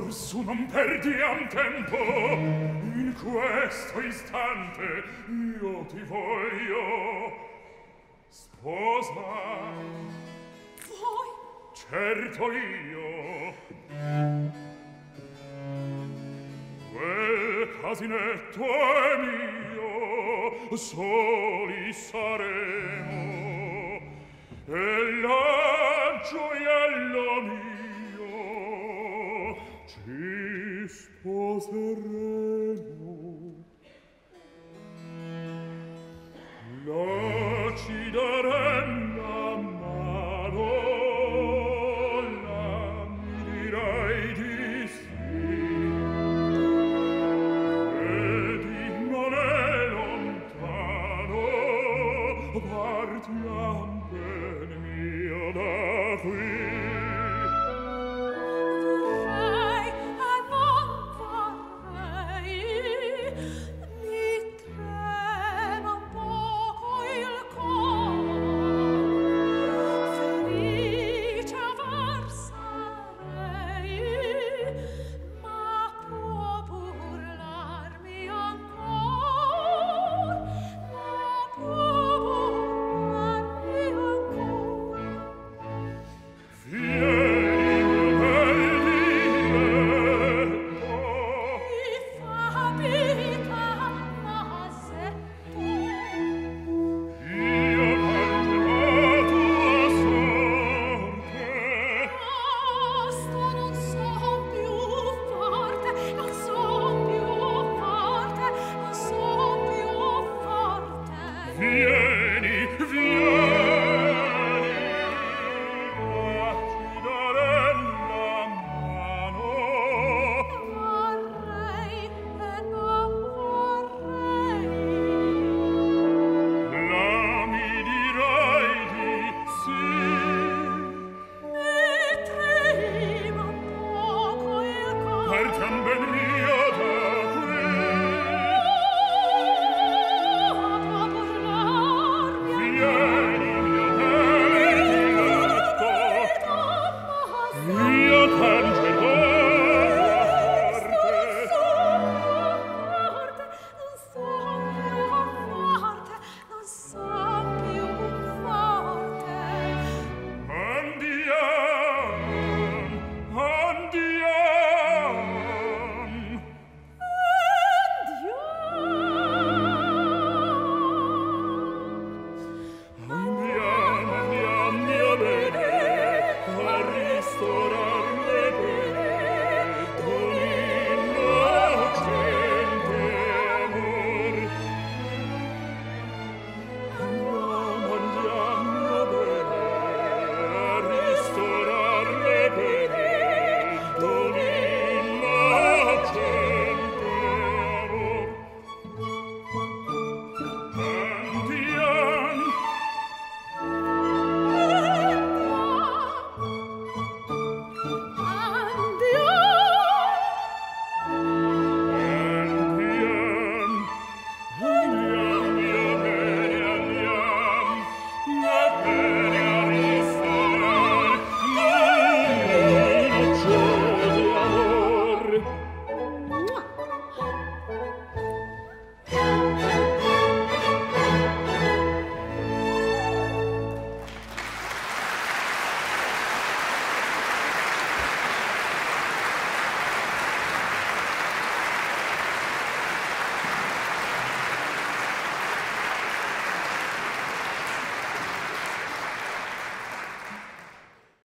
Su non perdiam tempo, in questo istante io ti voglio sposa. Voi? Certo io. Quel casinetto è mio, soli saremo, e la gioiello mio ci sposeremo. La ci darem la mano, la mi dirai di sì. Vedi, non è lontano, partiam ben mio da qui.